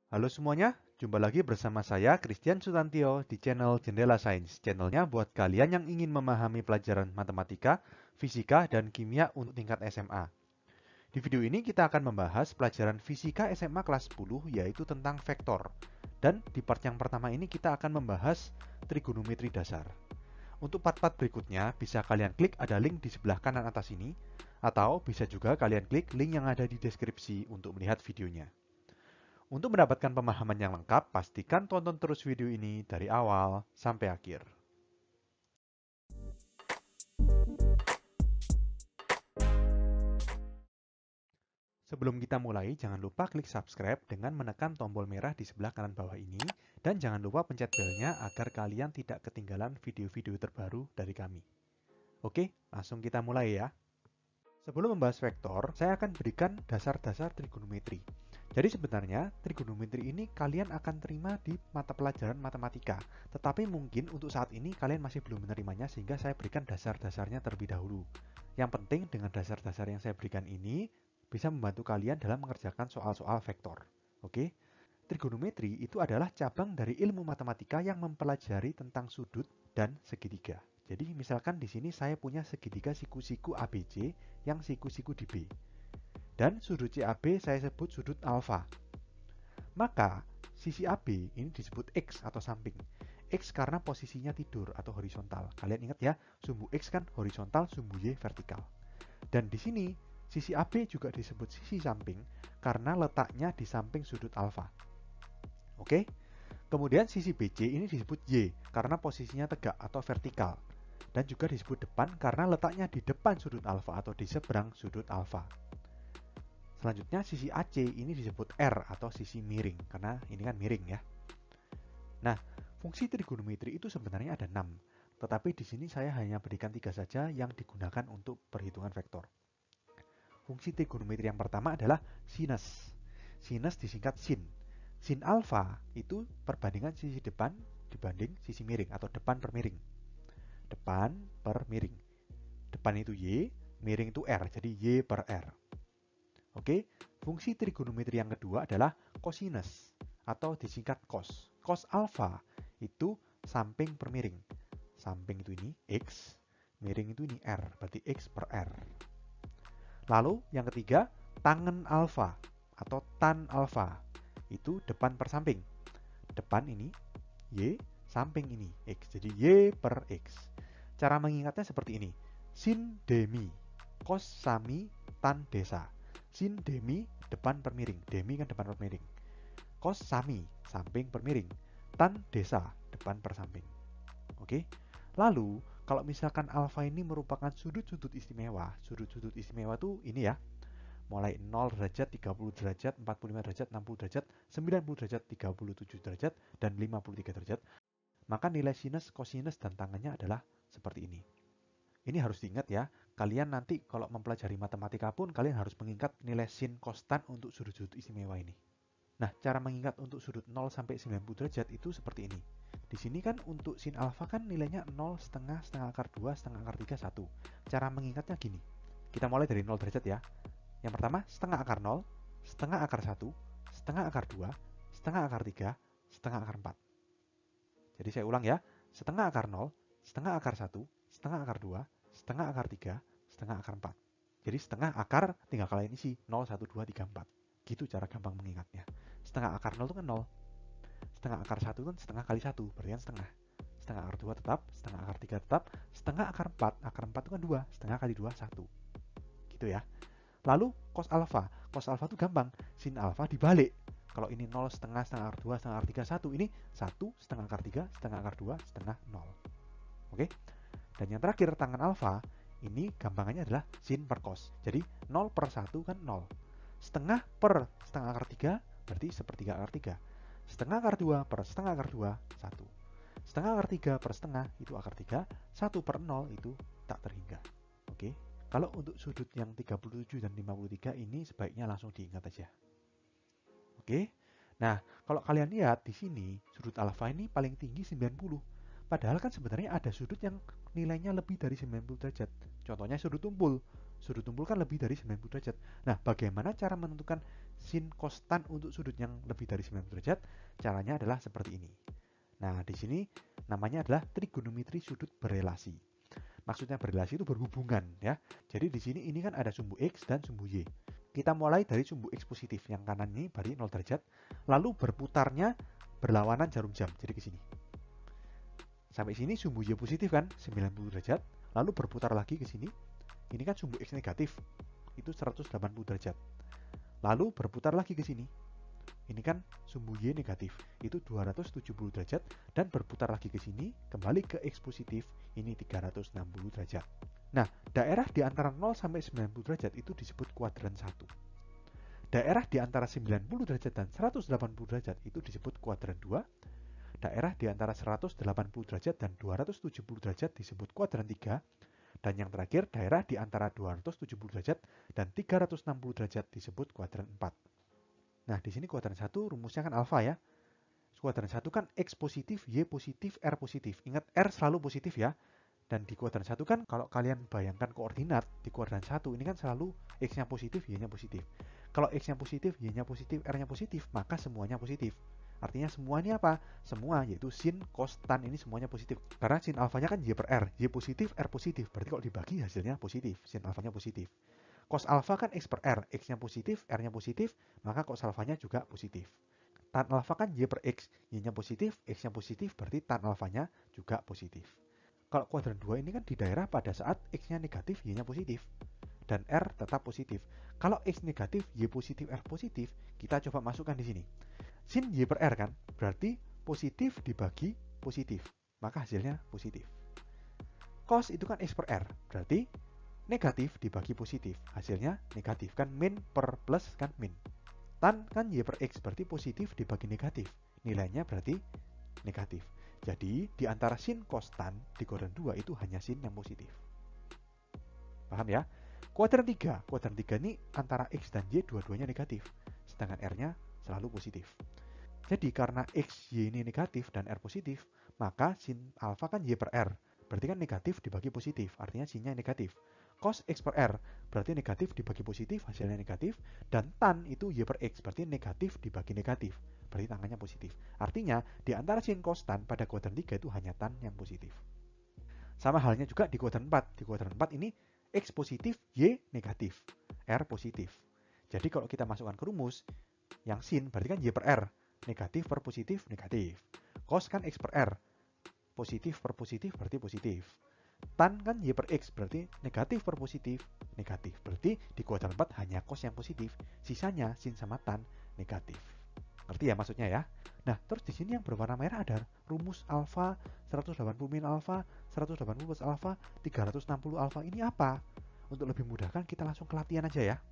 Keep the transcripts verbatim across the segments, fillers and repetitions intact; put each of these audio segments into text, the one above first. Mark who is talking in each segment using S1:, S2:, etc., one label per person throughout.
S1: Halo semuanya, jumpa lagi bersama saya Christian Sutantio di channel Jendela Sains. Channelnya buat kalian yang ingin memahami pelajaran matematika, fisika, dan kimia untuk tingkat S M A. Di video ini kita akan membahas pelajaran fisika S M A kelas sepuluh yaitu tentang vektor. Dan di part yang pertama ini kita akan membahas trigonometri dasar. Untuk part-part berikutnya bisa kalian klik ada link di sebelah kanan atas ini, atau bisa juga kalian klik link yang ada di deskripsi untuk melihat videonya. Untuk mendapatkan pemahaman yang lengkap, pastikan tonton terus video ini dari awal sampai akhir. Sebelum kita mulai, jangan lupa klik subscribe dengan menekan tombol merah di sebelah kanan bawah ini, dan jangan lupa pencet belnya agar kalian tidak ketinggalan video-video terbaru dari kami. Oke, langsung kita mulai ya. Sebelum membahas vektor, saya akan berikan dasar-dasar trigonometri. Jadi sebenarnya trigonometri ini kalian akan terima di mata pelajaran matematika. Tetapi mungkin untuk saat ini kalian masih belum menerimanya sehingga saya berikan dasar-dasarnya terlebih dahulu. Yang penting dengan dasar-dasar yang saya berikan ini bisa membantu kalian dalam mengerjakan soal-soal vektor. Oke? Trigonometri itu adalah cabang dari ilmu matematika yang mempelajari tentang sudut dan segitiga. Jadi misalkan di sini saya punya segitiga siku-siku A B C yang siku-siku di B. Dan sudut C A B saya sebut sudut alfa. Maka sisi A B ini disebut X atau samping. X karena posisinya tidur atau horizontal. Kalian ingat ya, sumbu X kan horizontal, sumbu Y vertikal. Dan di sini sisi A B juga disebut sisi samping karena letaknya di samping sudut alfa. Oke? Kemudian sisi B C ini disebut Y karena posisinya tegak atau vertikal. Dan juga disebut depan karena letaknya di depan sudut alfa atau di seberang sudut alfa. Selanjutnya sisi A C ini disebut R atau sisi miring karena ini kan miring ya. Nah, fungsi trigonometri itu sebenarnya ada enam, tetapi di sini saya hanya berikan tiga saja yang digunakan untuk perhitungan vektor. Fungsi trigonometri yang pertama adalah sinus. Sinus disingkat sin. Sin alfa itu perbandingan sisi depan dibanding sisi miring atau depan per miring. Depan per miring. Depan itu Y, miring itu R, jadi Y per R. Oke, fungsi trigonometri yang kedua adalah cosinus atau disingkat cos. Cos alfa itu samping per miring. Samping itu ini X, miring itu ini R, berarti X per R. Lalu yang ketiga, tangen alfa atau tan alfa itu depan per samping. Depan ini Y, samping ini X, jadi Y per X. Cara mengingatnya seperti ini. Sin demi, cos sami, tan desa. Sin demi depan per miring, demi kan depan per miring. Cos sami, samping per miring. Tan desa, depan per samping. Oke. Lalu, kalau misalkan alfa ini merupakan sudut-sudut istimewa, sudut-sudut istimewa tuh ini ya. Mulai nol derajat, tiga puluh derajat, empat puluh lima derajat, enam puluh derajat, sembilan puluh derajat, tiga puluh tujuh derajat, dan lima puluh tiga derajat. Maka nilai sinus, cosinus, dan tangennya adalah seperti ini. Ini harus diingat ya, kalian nanti kalau mempelajari matematika pun kalian harus mengingat nilai sin konstan untuk sudut-sudut istimewa ini. Nah, cara mengingat untuk sudut nol sampai sembilan puluh derajat itu seperti ini. Di sini kan untuk sin alfa kan nilainya nol, setengah, setengah akar dua, setengah akar tiga, satu. Cara mengingatnya gini. Kita mulai dari nol derajat ya. Yang pertama, setengah akar nol, setengah akar satu, setengah akar dua, setengah akar tiga, setengah akar empat. Jadi saya ulang ya, setengah akar nol, setengah akar satu, setengah akar dua, setengah akar tiga, setengah akar empat. Jadi setengah akar tinggal kalian isi nol, satu, dua, tiga, empat. Gitu cara gampang mengingatnya. Setengah akar nol itu kan nol. Setengah akar satu kan setengah kali satu, berarti kan setengah. Setengah akar dua tetap, setengah akar tiga tetap, setengah akar empat, akar empat itu kan dua, setengah kali dua, satu. Gitu ya. Lalu cos alfa, cos alfa itu gampang, sin alfa dibalik. Kalau ini nol, setengah, setengah akar dua, setengah akar tiga, satu. Ini satu, setengah akar tiga, setengah akar dua, setengah nol. Oke? Dan yang terakhir, tangan alfa, ini gampangannya adalah sin per cos. Jadi nol per satu kan nol. Setengah per setengah akar tiga, berarti sepertiga akar tiga. Setengah akar dua per setengah akar dua, satu. Setengah akar tiga per setengah, itu akar tiga. satu per nol, itu tak terhingga. Oke? Kalau untuk sudut yang tiga puluh tujuh dan lima puluh tiga ini sebaiknya langsung diingat aja. Oke. Nah, kalau kalian lihat di sini, sudut alfa ini paling tinggi sembilan puluh. Padahal kan sebenarnya ada sudut yang nilainya lebih dari sembilan puluh derajat. Contohnya sudut tumpul. Sudut tumpul kan lebih dari sembilan puluh derajat. Nah, bagaimana cara menentukan sin cos tan untuk sudut yang lebih dari sembilan puluh derajat? Caranya adalah seperti ini. Nah, di sini namanya adalah trigonometri sudut berelasi. Maksudnya berelasi itu berhubungan ya. Jadi di sini ini kan ada sumbu X dan sumbu Y. Kita mulai dari sumbu X positif yang kanan ini berarti nol derajat, lalu berputarnya berlawanan jarum jam. Jadi ke sini. Sampai sini sumbu Y positif kan sembilan puluh derajat, lalu berputar lagi ke sini. Ini kan sumbu X negatif, itu seratus delapan puluh derajat. Lalu berputar lagi ke sini. Ini kan sumbu Y negatif, itu dua ratus tujuh puluh derajat, dan berputar lagi ke sini, kembali ke X positif, ini tiga ratus enam puluh derajat. Nah, daerah di antara nol sampai sembilan puluh derajat itu disebut kuadran satu. Daerah di antara sembilan puluh derajat dan seratus delapan puluh derajat itu disebut kuadran dua. Daerah di antara seratus delapan puluh derajat dan dua ratus tujuh puluh derajat disebut kuadran tiga. Dan yang terakhir, daerah di antara dua ratus tujuh puluh derajat dan tiga ratus enam puluh derajat disebut kuadran empat. Nah, di sini kuadran satu rumusnya kan alfa ya. Kuadran satu kan X positif, Y positif, R positif. Ingat, R selalu positif ya. Dan di kuadran satu kan kalau kalian bayangkan koordinat di kuadran satu ini kan selalu X-nya positif, Y-nya positif. Kalau X-nya positif, Y-nya positif, R-nya positif, maka semuanya positif. Artinya semua ini apa? Semua, yaitu sin, cos, tan ini semuanya positif. Karena sin alfanya kan Y per R. Y positif, R positif. Berarti kalau dibagi hasilnya positif. Sin alfanya positif. Cos alfa kan X per R. X-nya positif, R-nya positif, maka cos alfanya juga positif. Tan alfa kan Y per X. Y-nya positif, X-nya positif, berarti tan alfanya juga positif. Kalau kuadran dua ini kan di daerah pada saat X-nya negatif, Y-nya positif. Dan R tetap positif. Kalau X negatif, Y positif, R positif, kita coba masukkan di sini. Sin Y per R kan, berarti positif dibagi positif, maka hasilnya positif. Cos itu kan X per R, berarti negatif dibagi positif, hasilnya negatif kan, min per plus kan min. Tan kan Y per X, berarti positif dibagi negatif, nilainya berarti negatif. Jadi di antara sin cos tan di kuadran dua itu hanya sin yang positif. Paham ya? Kuadran tiga, kuadran tiga ini antara X dan Y dua-duanya negatif, sedangkan R-nya selalu positif. Jadi karena X, Y ini negatif dan R positif, maka sin alfa kan Y per R. Berarti kan negatif dibagi positif, artinya sinnya negatif. Cos X per R, berarti negatif dibagi positif, hasilnya negatif. Dan tan itu Y per X, berarti negatif dibagi negatif, berarti tangannya positif. Artinya di antara sin cos tan pada kuadran tiga itu hanya tan yang positif. Sama halnya juga di kuadran empat. Di kuadran empat ini X positif, Y negatif, R positif. Jadi kalau kita masukkan ke rumus, yang sin berarti kan Y per R. Negatif per positif, negatif. Cos kan X per R. Positif per positif berarti positif. Tan kan Y per X, berarti negatif per positif, negatif. Berarti di kuadran empat hanya cos yang positif, sisanya sin sama tan negatif. Ngerti ya maksudnya ya? Nah, terus di sini yang berwarna merah ada rumus alfa, seratus delapan puluh min alfa, seratus delapan puluh plus alfa, tiga ratus enam puluh alfa. Ini apa? Untuk lebih mudah kan kita langsung ke latihan aja ya.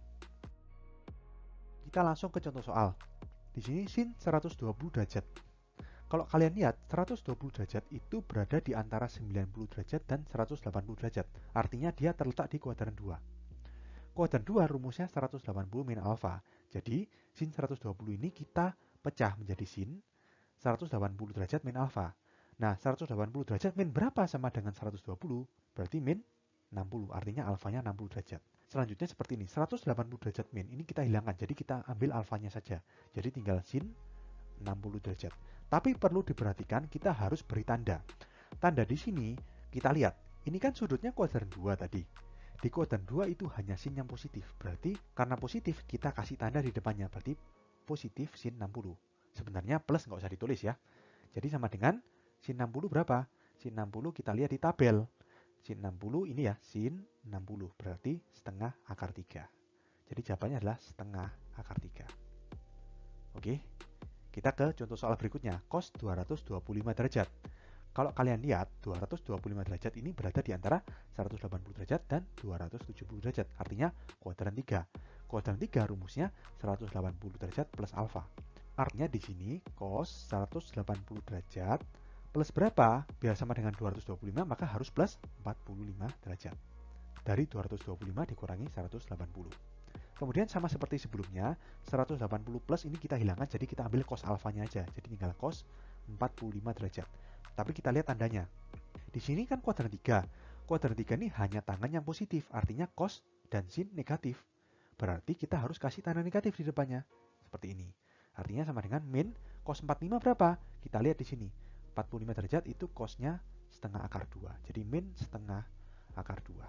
S1: Kita langsung ke contoh soal. Di sini sin seratus dua puluh derajat. Kalau kalian lihat, seratus dua puluh derajat itu berada di antara sembilan puluh derajat dan seratus delapan puluh derajat. Artinya dia terletak di kuadran dua. Kuadran dua rumusnya seratus delapan puluh min alfa. Jadi, sin seratus dua puluh ini kita pecah menjadi sin seratus delapan puluh derajat min alfa. Nah, seratus delapan puluh derajat min berapa sama dengan seratus dua puluh? Berarti min enam puluh. Artinya alfanya enam puluh derajat. Selanjutnya seperti ini, seratus delapan puluh derajat min. Ini kita hilangkan, jadi kita ambil alfanya saja. Jadi tinggal sin enam puluh derajat. Tapi perlu diperhatikan, kita harus beri tanda. Tanda di sini, kita lihat. Ini kan sudutnya kuadran dua tadi. Di kuadran dua itu hanya sin yang positif. Berarti karena positif, kita kasih tanda di depannya. Berarti positif sin enam puluh. Sebenarnya plus nggak usah ditulis ya. Jadi sama dengan sin enam puluh berapa? Sin enam puluh kita lihat di tabel. Sin enam puluh ini ya, sin enam puluh. Berarti setengah akar tiga. Jadi jawabannya adalah setengah akar tiga. Oke, kita ke contoh soal berikutnya. Cos dua ratus dua puluh lima derajat. Kalau kalian lihat, dua ratus dua puluh lima derajat ini berada di antara seratus delapan puluh derajat dan dua ratus tujuh puluh derajat. Artinya kuadran tiga. Kuadran tiga rumusnya seratus delapan puluh derajat plus alfa. Artinya di sini cos seratus delapan puluh derajat plus berapa? Biar sama dengan dua ratus dua puluh lima, maka harus plus empat puluh lima derajat. Dari dua ratus dua puluh lima dikurangi seratus delapan puluh. Kemudian sama seperti sebelumnya, seratus delapan puluh plus ini kita hilangkan, jadi kita ambil cos alfanya aja. Jadi tinggal cos empat puluh lima derajat. Tapi kita lihat tandanya. Di sini kan kuadran tiga. Kuadran tiga ini hanya tangan yang positif, artinya cos dan sin negatif. Berarti kita harus kasih tanda negatif di depannya. Seperti ini. Artinya sama dengan min cos empat puluh lima berapa? Kita lihat di sini. empat puluh lima derajat itu cosnya setengah akar dua. Jadi min setengah akar dua.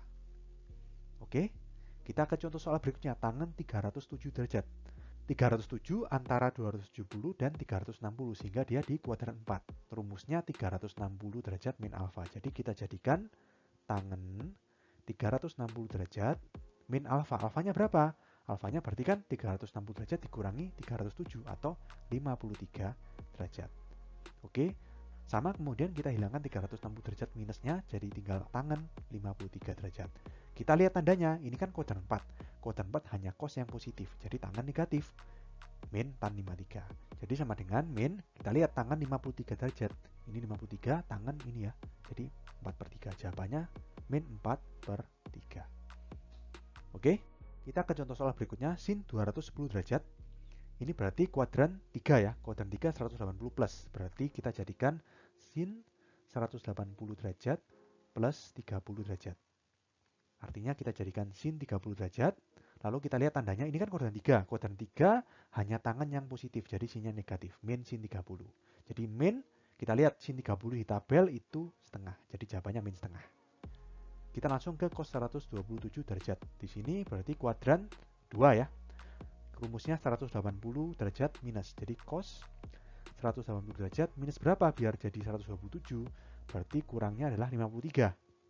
S1: Oke, kita ke contoh soal berikutnya. Tangen tiga ratus tujuh derajat. tiga ratus tujuh antara dua ratus tujuh puluh dan tiga ratus enam puluh, sehingga dia di kuadran empat. Rumusnya tiga ratus enam puluh derajat min alfa. Jadi kita jadikan tangen tiga ratus enam puluh derajat min alfa. Alfanya berapa? Alfanya berarti kan tiga ratus enam puluh derajat dikurangi tiga ratus tujuh atau lima puluh tiga derajat. Oke, sama kemudian kita hilangkan tiga ratus enam puluh derajat minusnya, jadi tinggal tangen lima puluh tiga derajat. Kita lihat tandanya, ini kan kuadran empat. Kuadran empat hanya cos yang positif, jadi tangen negatif. Min tan lima puluh tiga. Jadi sama dengan min, kita lihat tangen lima puluh tiga derajat. Ini lima puluh tiga, tangen ini ya. Jadi empat per tiga. Jawabannya min empat per tiga. Oke, kita ke contoh soal berikutnya. Sin dua ratus sepuluh derajat. Ini berarti kuadran tiga ya. Kuadran tiga seratus delapan puluh plus. Berarti kita jadikan sin seratus delapan puluh derajat plus tiga puluh derajat. Artinya kita jadikan sin tiga puluh derajat. Lalu kita lihat tandanya, ini kan kuadran tiga. Kuadran tiga hanya tangen yang positif, jadi sinnya negatif. Min sin tiga puluh. Jadi min, kita lihat sin tiga puluh di tabel itu setengah. Jadi jawabannya min setengah. Kita langsung ke cos seratus dua puluh tujuh derajat. Di sini berarti kuadran dua ya. Rumusnya seratus delapan puluh derajat minus. Jadi cos seratus delapan puluh derajat minus berapa biar jadi seratus dua puluh tujuh? Berarti kurangnya adalah lima puluh tiga.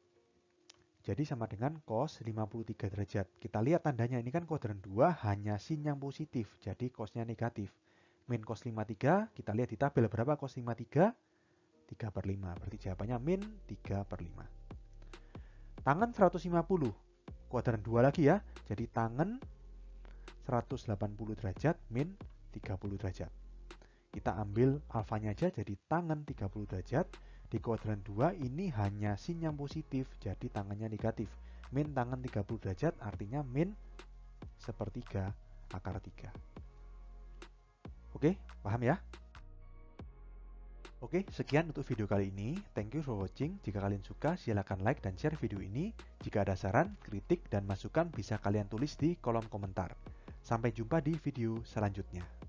S1: Jadi sama dengan cos lima puluh tiga derajat. Kita lihat tandanya, ini kan kuadran dua hanya sin yang positif. Jadi cosnya negatif. Min cos lima puluh tiga, kita lihat di tabel berapa cos lima puluh tiga? tiga per lima. Berarti jawabannya min tiga per lima. Tangen seratus lima puluh. Kuadran dua lagi ya. Jadi tangen seratus delapan puluh derajat min tiga puluh derajat. Kita ambil alfanya aja, jadi tangen tiga puluh derajat. Di kuadran dua ini hanya sin yang positif, jadi tangannya negatif. Min tangen tiga puluh derajat artinya min sepertiga akar tiga. Oke, paham ya? Oke, sekian untuk video kali ini. Thank you for watching. Jika kalian suka, silakan like dan share video ini. Jika ada saran, kritik, dan masukan bisa kalian tulis di kolom komentar. Sampai jumpa di video selanjutnya.